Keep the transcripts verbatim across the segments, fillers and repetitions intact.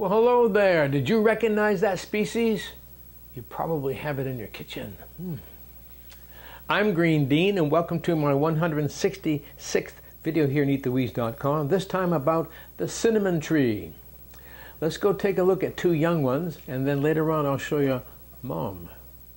Well, hello there. Did you recognize that species? You probably have it in your kitchen. Hmm. I'm Green Dean, and welcome to my one hundred sixty-sixth video here on eat the weeds dot com, this time about the cinnamon tree. Let's go take a look at two young ones, and then later on I'll show you mom.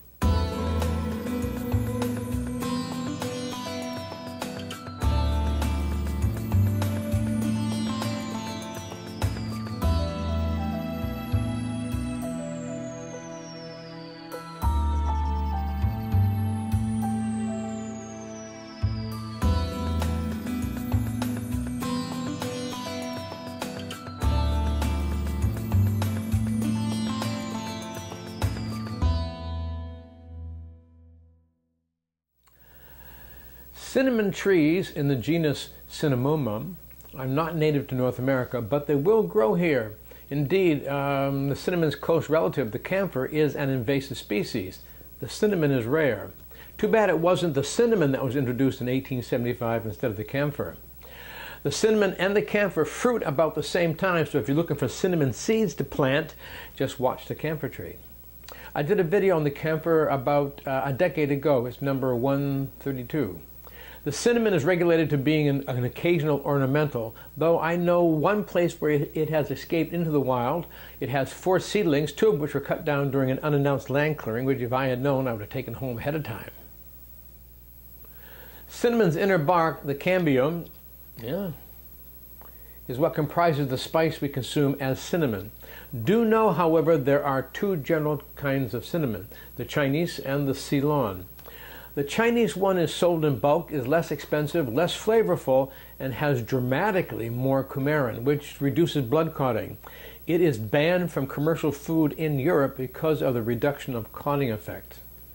Cinnamon trees in the genus Cinnamomum are not native to North America, but they will grow here. Indeed, um, the cinnamon's close relative, the camphor, is an invasive species. The cinnamon is rare. Too bad it wasn't the cinnamon that was introduced in eighteen seventy-five instead of the camphor. The cinnamon and the camphor fruit about the same time, so if you're looking for cinnamon seeds to plant, just watch the camphor tree. I did a video on the camphor about uh, a decade ago. It's number one thirty-two. The cinnamon is regulated to being an, an occasional ornamental, though I know one place where it, it has escaped into the wild. It has four seedlings, two of which were cut down during an unannounced land clearing, which if I had known I would have taken home ahead of time. Cinnamon's inner bark, the cambium, yeah, is what comprises the spice we consume as cinnamon. Do know, however, there are two general kinds of cinnamon, the Chinese and the Ceylon. The Chinese one is sold in bulk, is less expensive, less flavorful, and has dramatically more coumarin, which reduces blood clotting. It is banned from commercial food in Europe because of the reduction of clotting effect.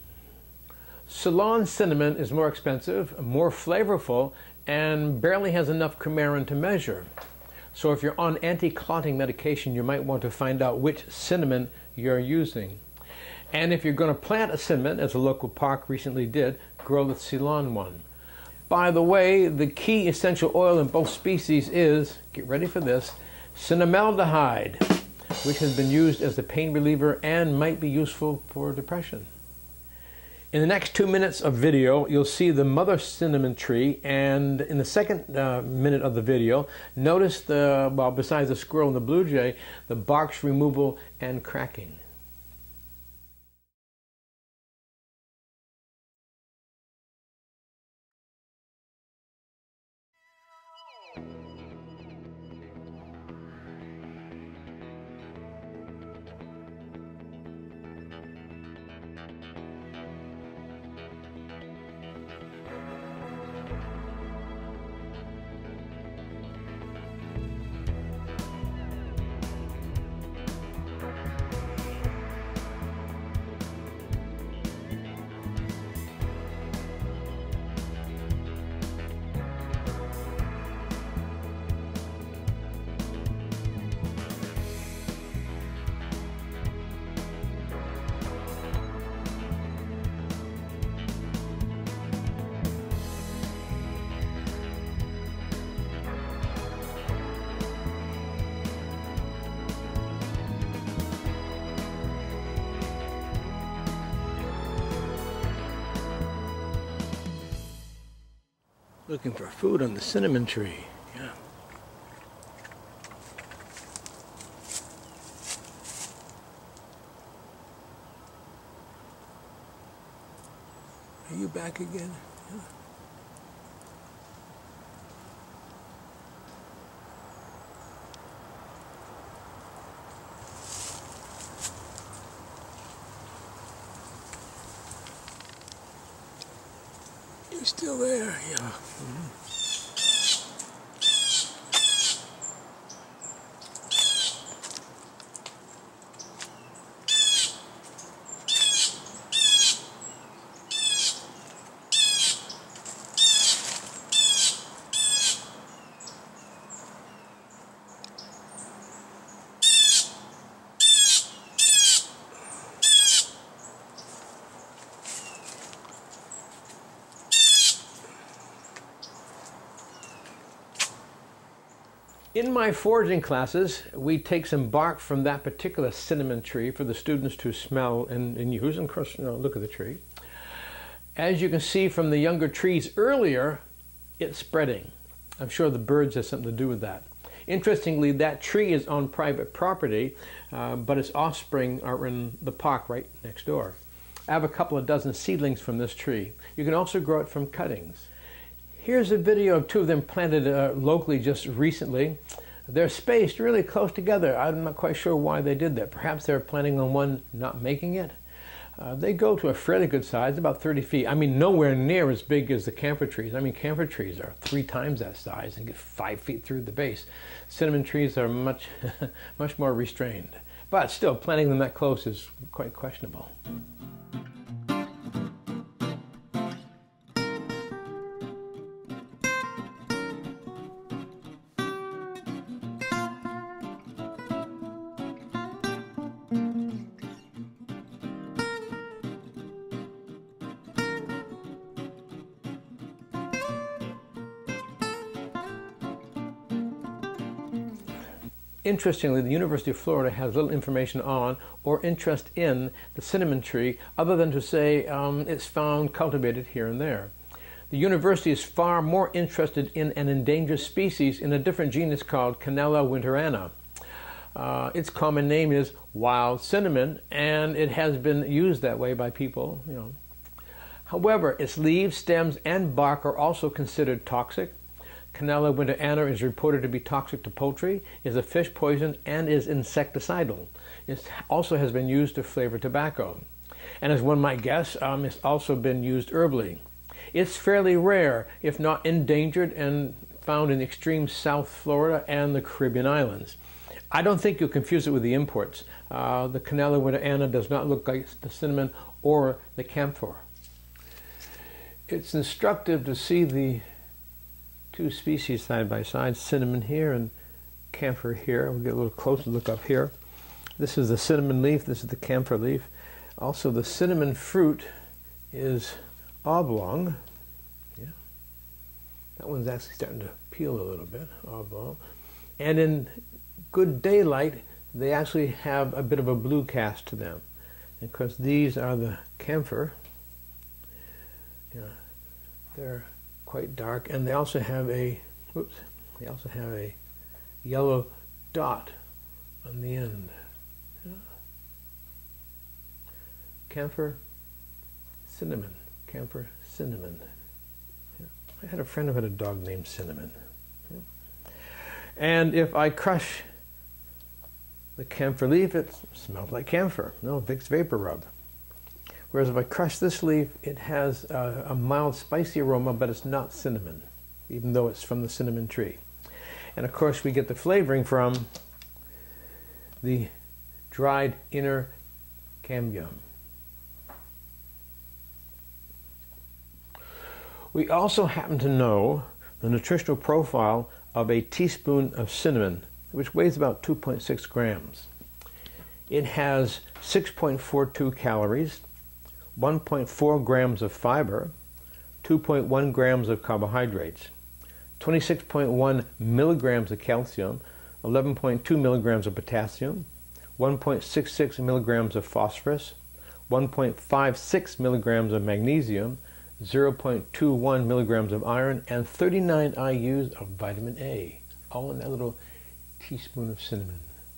Ceylon cinnamon is more expensive, more flavorful, and barely has enough coumarin to measure. So if you're on anti-clotting medication, you might want to find out which cinnamon you're using. And if you're going to plant a cinnamon, as a local park recently did, grow the Ceylon one. By the way, the key essential oil in both species is, get ready for this, cinnamaldehyde, which has been used as a pain reliever and might be useful for depression. In the next two minutes of video, you'll see the mother cinnamon tree, and in the second uh, minute of the video, notice the, well, besides the squirrel and the blue jay, the bark's removal and cracking. Looking for food on the cinnamon tree. Yeah. Are you back again? Yeah. You're still there, yeah. Mm-hmm. In my foraging classes, we take some bark from that particular cinnamon tree for the students to smell and, and use. And of course, you know, look at the tree. As you can see from the younger trees earlier, it's spreading. I'm sure the birds have something to do with that. Interestingly, that tree is on private property, uh, but its offspring are in the park right next door. I have a couple of dozen seedlings from this tree. You can also grow it from cuttings. Here's a video of two of them planted uh, locally just recently. They're spaced really close together. I'm not quite sure why they did that. Perhaps they're planning on one not making it. Uh, they go to a fairly good size, about thirty feet. I mean, nowhere near as big as the camphor trees. I mean, camphor trees are three times that size and get five feet through the base. Cinnamon trees are much, much more restrained. But still, planting them that close is quite questionable. Interestingly, the University of Florida has little information on or interest in the cinnamon tree other than to say um, it's found cultivated here and there. The university is far more interested in an endangered species in a different genus called Cannella winterana. Uh, its common name is wild cinnamon, and it has been used that way by people, you know. However, its leaves, stems, and bark are also considered toxic. Cannella winterana is reported to be toxic to poultry, is a fish poison, and is insecticidal. It also has been used to flavor tobacco. And as one might guess, um, it's also been used herbally. It's fairly rare, if not endangered, and found in extreme South Florida and the Caribbean islands. I don't think you'll confuse it with the imports. Uh, the Cannella winterana does not look like the cinnamon or the camphor. It's instructive to see the two species side by side, cinnamon here and camphor here. We'll get a little closer look up here. This is the cinnamon leaf, this is the camphor leaf. Also, the cinnamon fruit is oblong. Yeah. That one's actually starting to peel a little bit, oblong. And in good daylight, they actually have a bit of a blue cast to them. And of course, these are the camphor. Yeah. They're quite dark, and they also have a whoops they also have a yellow dot on the end. Yeah. Camphor, cinnamon, camphor, cinnamon. Yeah. I had a friend who had a dog named Cinnamon. Yeah. And if I crush the camphor leaf, it smells like camphor. No, Vicks Vapor Rub. Whereas if I crush this leaf, it has a, a mild spicy aroma, but it's not cinnamon, even though it's from the cinnamon tree. And of course, we get the flavoring from the dried inner cambium. We also happen to know the nutritional profile of a teaspoon of cinnamon, which weighs about two point six grams. It has six point four two calories, one point four grams of fiber, two point one grams of carbohydrates, twenty-six point one milligrams of calcium, eleven point two milligrams of potassium, one point six six milligrams of phosphorus, one point five six milligrams of magnesium, zero point two one milligrams of iron, and thirty-nine I U's of vitamin A, all in that little teaspoon of cinnamon.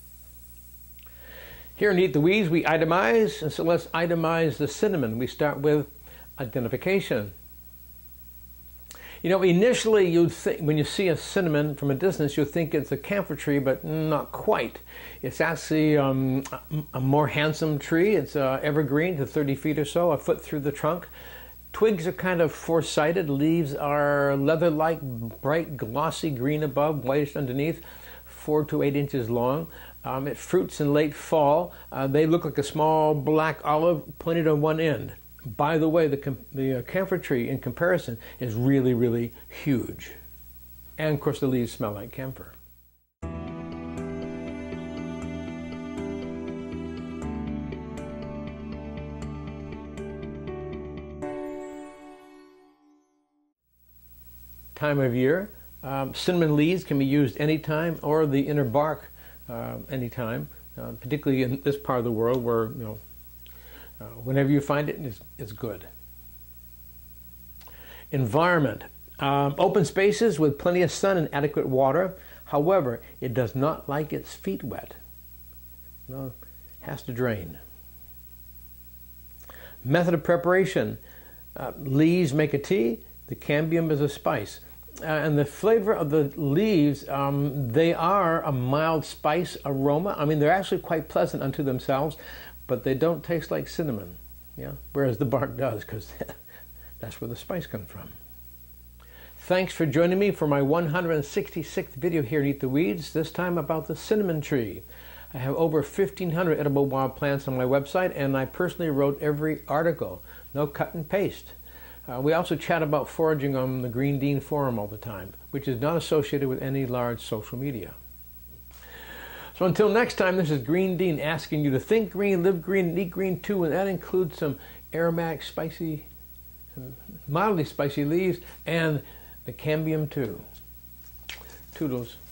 Here in Eat the Weeds, we itemize, and so let's itemize the cinnamon. We start with identification. You know, initially, you'd think, when you see a cinnamon from a distance, you'll think it's a camphor tree, but not quite. It's actually um, a more handsome tree. It's uh, evergreen to thirty feet or so, a foot through the trunk. Twigs are kind of four-sided. Leaves are leather-like, bright, glossy green above, whitish underneath, four to eight inches long. Um, it fruits in late fall. Uh, they look like a small black olive pointed on one end. By the way, the, the uh, camphor tree, in comparison, is really, really huge. And of course, the leaves smell like camphor. Time of year, Um, cinnamon leaves can be used anytime, or the inner bark uh, anytime, uh, particularly in this part of the world where, you know, uh, whenever you find it, it's, it's good. Environment. Um, open spaces with plenty of sun and adequate water. However, it does not like its feet wet. No, has to drain. Method of preparation. Uh, leaves make a tea. The cambium is a spice. Uh, and the flavor of the leaves, um, they are a mild spice aroma. I mean, they're actually quite pleasant unto themselves, but they don't taste like cinnamon. Yeah, whereas the bark does, because that's where the spice comes from. Thanks for joining me for my one hundred sixty-sixth video here at Eat the Weeds, this time about the cinnamon tree. I have over fifteen hundred edible wild plants on my website, and I personally wrote every article. No cut and paste. Uh, we also chat about foraging on the Green Dean Forum all the time, which is not associated with any large social media. So until next time, this is Green Dean asking you to think green, live green, and eat green too, and that includes some aromatic, spicy, some mildly spicy leaves, and the cambium too. Toodles.